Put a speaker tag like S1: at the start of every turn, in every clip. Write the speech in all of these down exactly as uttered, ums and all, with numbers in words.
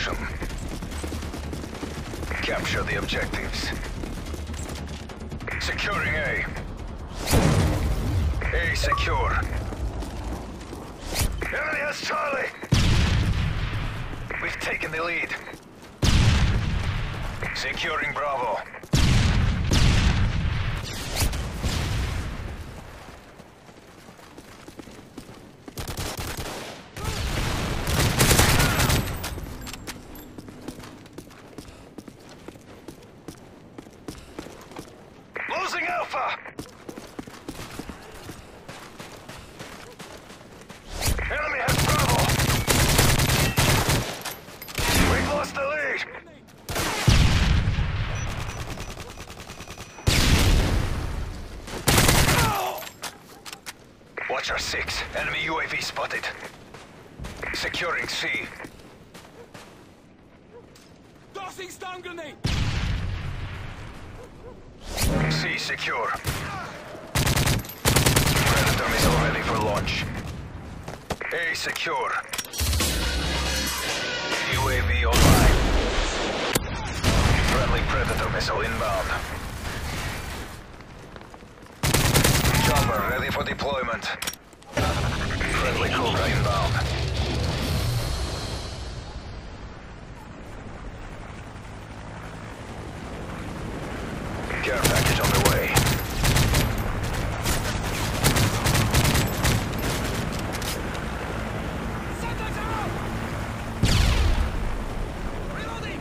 S1: position. Capture the objectives. Securing A. A secure. Enemy has Charlie! We've taken the lead. Securing Bravo. Losing Alpha! Enemy has Bravo! We've lost the lead! Watcher six, enemy U A V spotted. Securing C.
S2: Tossing stun grenade!
S1: C secure. Predator missile ready for launch. A secure. U A V online. Friendly Predator missile inbound. Chopper ready for deployment. Friendly Cobra inbound. Care package on the way.
S2: Sentence out! Reloading!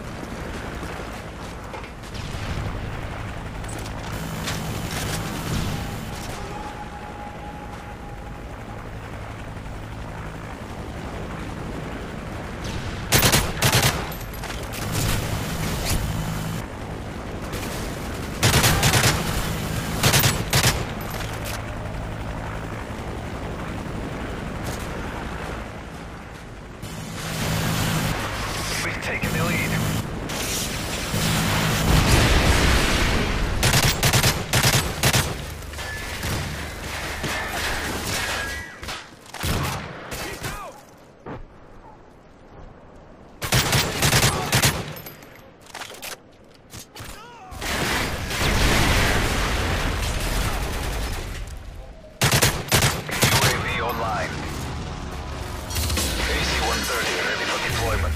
S1: We've taken the lead.
S2: He's down!
S1: U A V online. A C one thirty ready for deployment.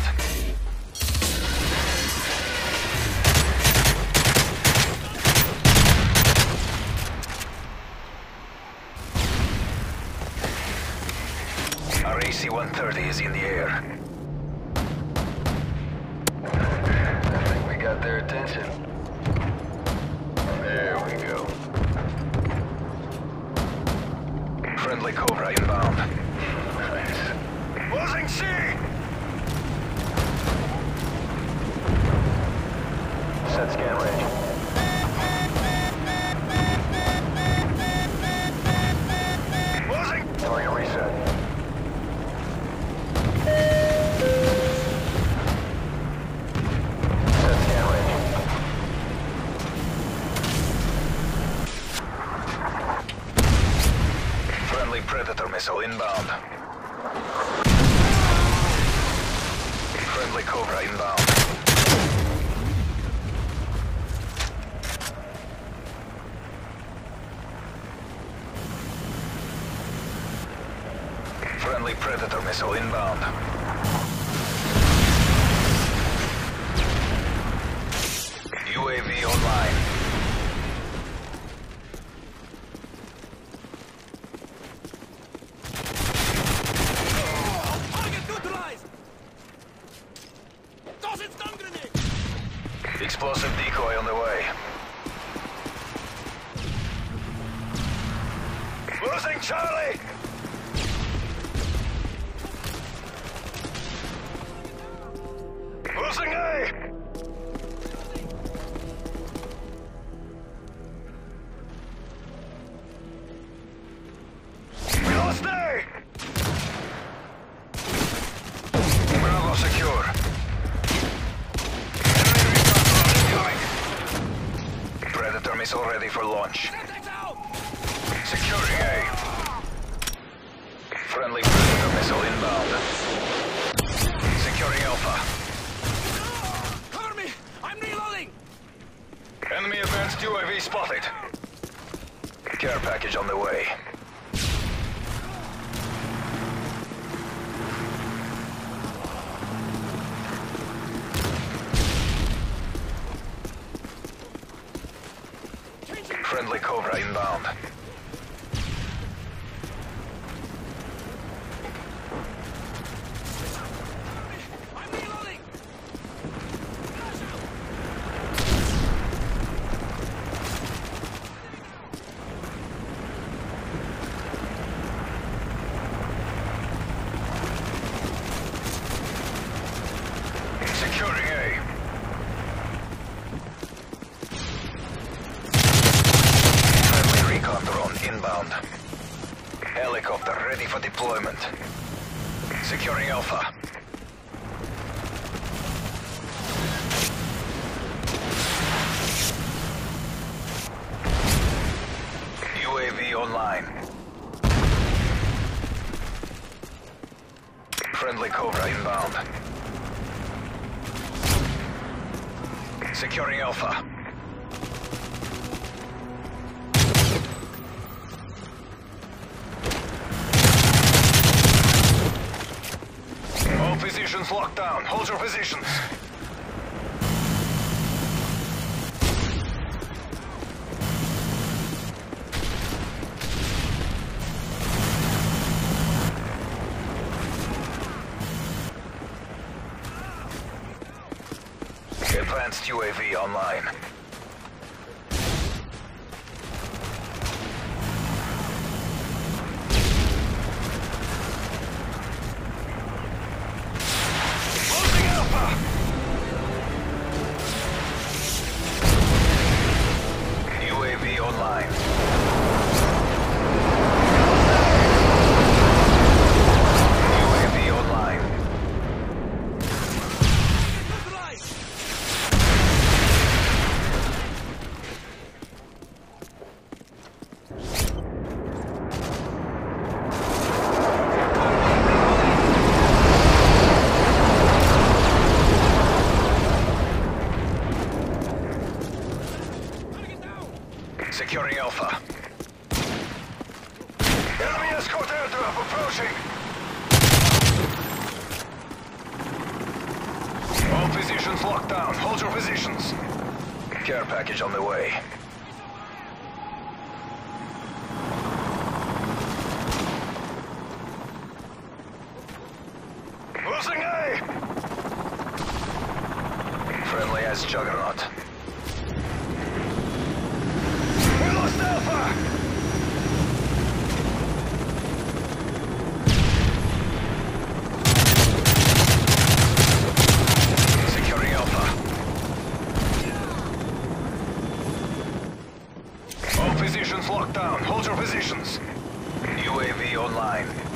S1: Our A C one thirty is in the air. I think we got their attention. There we go. Friendly Cobra inbound. Nice. Losing C! Set scan range. Losing! Target reset. Set scan range. Friendly Predator missile inbound. Friendly Cobra inbound. Friendly Predator missile inbound. U A V online.
S2: Target neutralized! Tossing stun grenade!
S1: Explosive decoy on the way. Losing Charlie! Losing A! We lost A! Bravo secure. Predator missile ready for launch.
S2: Sentence out!
S1: Securing A. Friendly Predator missile inbound. Securing Alpha. Advanced U A V spotted. Care package on the way. Friendly Cobra inbound.
S2: I'm reloading.
S1: Securing A. Friendly recon drone inbound. Helicopter ready for deployment. Securing Alpha. U A V online. Friendly Cobra inbound. Securing Alpha. All positions locked down. Hold your positions. Advanced U A V online. Losing Alpha! U A V online. U A V online.
S2: Neutralized. Target down.
S1: Securing Alpha. Enemy escort airdrop approaching. All positions locked down. Hold your positions. Care package on the way. Losing A! Friendly as Juggernaut. We lost Alpha! Securing Alpha. All positions locked down. Hold your positions. U A V online.